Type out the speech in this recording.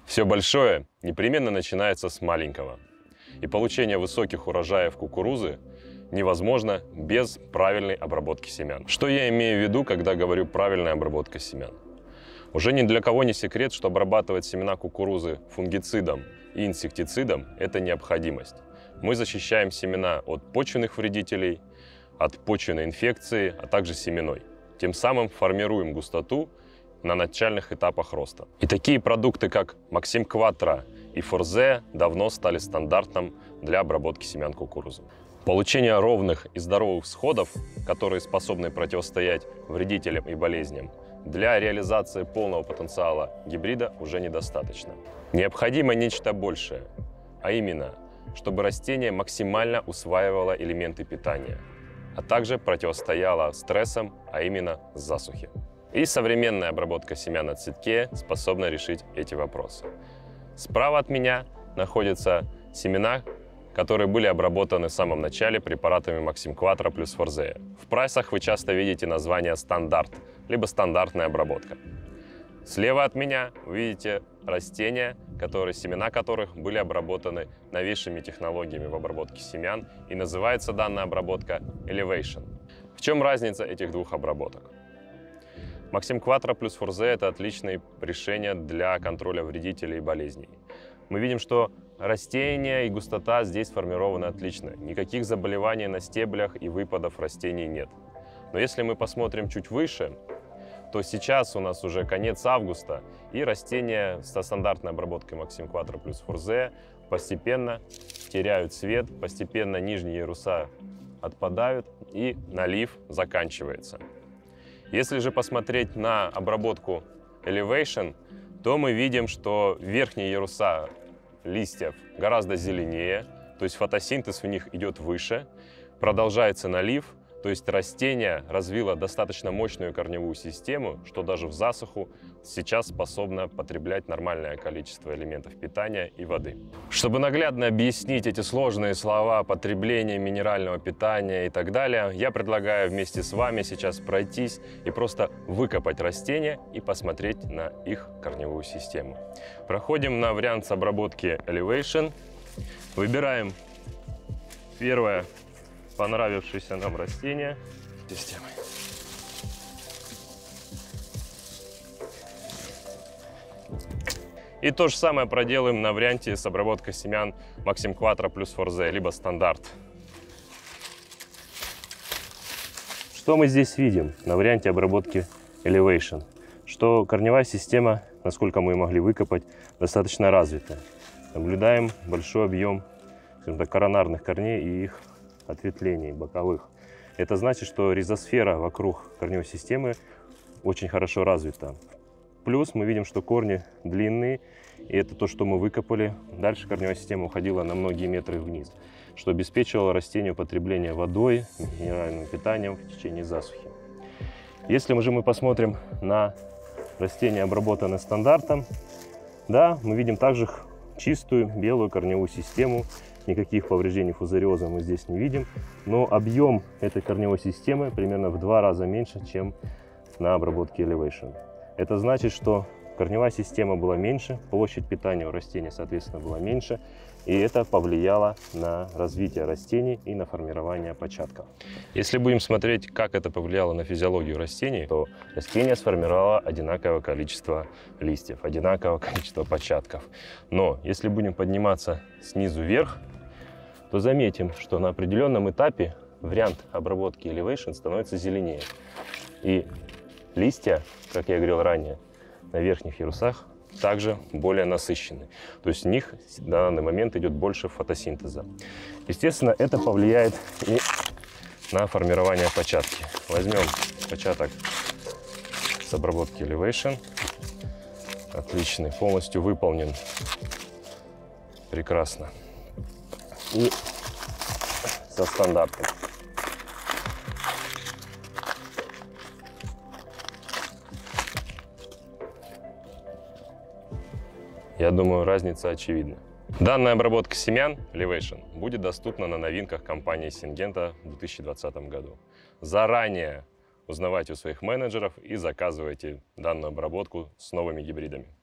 Все большое непременно начинается с маленького. И получение высоких урожаев кукурузы невозможно без правильной обработки семян. Что я имею в виду, когда говорю правильная обработка семян? Уже ни для кого не секрет, что обрабатывать семена кукурузы фунгицидом и инсектицидом – это необходимость. Мы защищаем семена от почвенных вредителей, от почвенной инфекции, а также семенной. Тем самым формируем густоту на начальных этапах роста. И такие продукты, как Максим Кватро и Форзе, давно стали стандартом для обработки семян кукурузы. Получение ровных и здоровых всходов, которые способны противостоять вредителям и болезням, для реализации полного потенциала гибрида уже недостаточно. Необходимо нечто большее, а именно, чтобы растение максимально усваивало элементы питания, а также противостояло стрессам, а именно засухе. И современная обработка семян на цветке способна решить эти вопросы. Справа от меня находятся семена, которые были обработаны в самом начале препаратами Максим Кватро плюс Форзе. В прайсах вы часто видите название «стандарт», либо «стандартная обработка». Слева от меня вы видите растения, семена которых были обработаны новейшими технологиями в обработке семян, и называется данная обработка Elevation. В чем разница этих двух обработок? Максим Кватро плюс Форзе – это отличное решение для контроля вредителей и болезней. Мы видим, что растения и густота здесь сформированы отлично. Никаких заболеваний на стеблях и выпадов растений нет. Но если мы посмотрим чуть выше, то сейчас у нас уже конец августа, и растения со стандартной обработкой Максим Кватро плюс Форзе постепенно теряют цвет, постепенно нижние яруса отпадают, и налив заканчивается. Если же посмотреть на обработку Elevation, то мы видим, что верхние яруса листьев гораздо зеленее, то есть фотосинтез в них идет выше, продолжается налив, то есть растение развило достаточно мощную корневую систему, что даже в засуху сейчас способно потреблять нормальное количество элементов питания и воды. Чтобы наглядно объяснить эти сложные слова потребления минерального питания и так далее, я предлагаю вместе с вами сейчас пройтись и просто выкопать растения и посмотреть на их корневую систему. Проходим на вариант с обработки Elevation. Выбираем первое понравившееся нам растение системы. И то же самое проделаем на варианте с обработкой семян Максим Кватро плюс Форзе, либо стандарт. Что мы здесь видим на варианте обработки Elevation? Что корневая система, насколько мы могли выкопать, достаточно развита. Наблюдаем большой объем, скажем так, коронарных корней и их ответвлений боковых. Это значит, что ризосфера вокруг корневой системы очень хорошо развита. Плюс мы видим, что корни длинные, и это то, что мы выкопали. Дальше корневая система уходила на многие метры вниз, что обеспечивало растению потребление водой, минеральным питанием в течение засухи. Если мы посмотрим на растения, обработанные стандартом, да, мы видим также чистую белую корневую систему. Никаких повреждений фузариоза мы здесь не видим, но объем этой корневой системы примерно в 2 раза меньше, чем на обработке Elevation. Это значит, что корневая система была меньше, площадь питания у растения, соответственно, была меньше, и это повлияло на развитие растений и на формирование початков. Если будем смотреть, как это повлияло на физиологию растений, то растение сформировало одинаковое количество листьев, одинаковое количество початков. Но если будем подниматься снизу вверх, то заметим, что на определенном этапе вариант обработки Elevation становится зеленее. И листья, как я говорил ранее, на верхних ярусах также более насыщены. То есть в них на данный момент идет больше фотосинтеза. Естественно, это повлияет и на формирование початки. Возьмем початок с обработки Elevation. Отличный, полностью выполнен. Прекрасно. И со стандартом. Я думаю, разница очевидна. Данная обработка семян Elevation будет доступна на новинках компании Syngenta в 2020 году. Заранее узнавайте у своих менеджеров и заказывайте данную обработку с новыми гибридами.